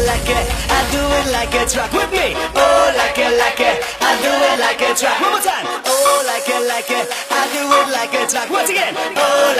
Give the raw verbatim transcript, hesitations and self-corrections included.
like it, I do it like a track with me. Oh, like it, like it, I do it like a track. One more time. Oh, like it, like it, I do it like a track. Once again. Oh,